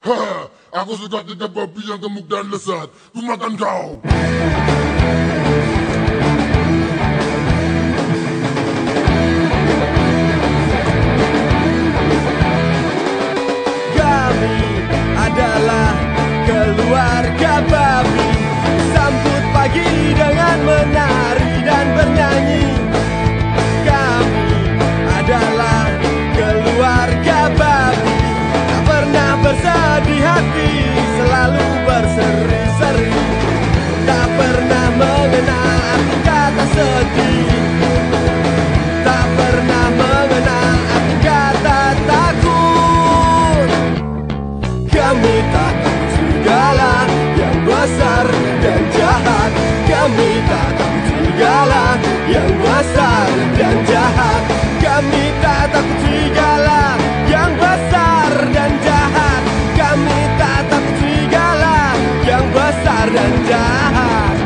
Ha, aku suka tiga babi yang gemuk dan lezat. Ku makan kau. Kami adalah keluarga babi. Sambut pagi dengan menari dan bernyanyi. Kami adalah keluarga babi. Tak pernah bersedih hati, selalu berseri-seri. Tak pernah mengenal arti kata sedih. Tak pernah mengenal arti kata takut. Kami tak takut serigala yang besar dan jahat. Kami tak takut serigala yang besar dan jahat. Kami tak takut serigala yang besar dan jahat. Kami tak takut serigala yang besar dan jahat.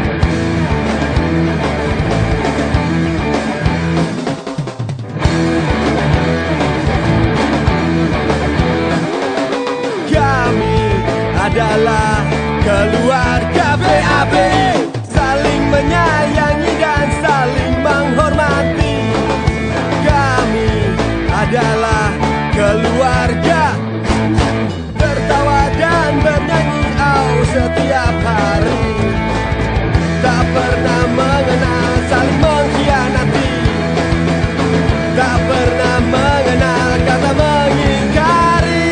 Kami adalah keluarga BAB, saling menyayangi dan saling menghormati. Kami adalah keluarga, tertawa dan bernyanyi setiap hari. Tak pernah mengenal saling mengkhianati. Tak pernah mengenal kata mengingkari.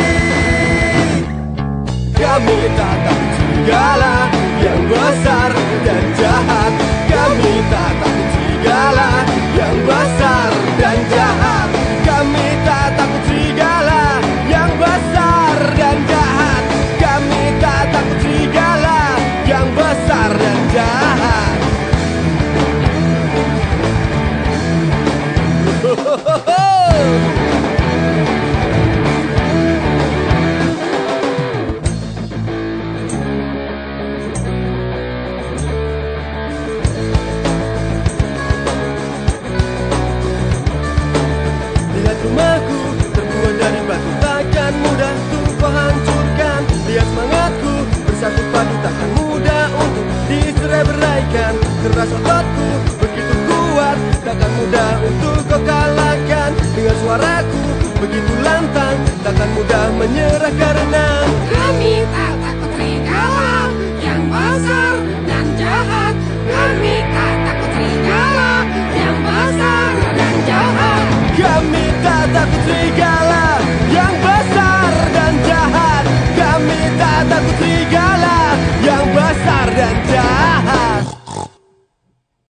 Kami tak takut serigala yang besar dan jahat. Kami tak takut serigala yang besar dan jahat. Kami tak takut serigala yang besar dan jahat. Kami tak takut serigala yang besar dan jahat. Lihat rumahku terbuat dari batu, takkan mudah untuk kau hancurkan. Lihat semangatku bersatu padu, takkan mudah untuk dicerai-beraikan. Keras ototku begitu kuat, takkan mudah untuk kau kalahkan. Dengan suaraku begitu lantang, takkan mudah menyerah karena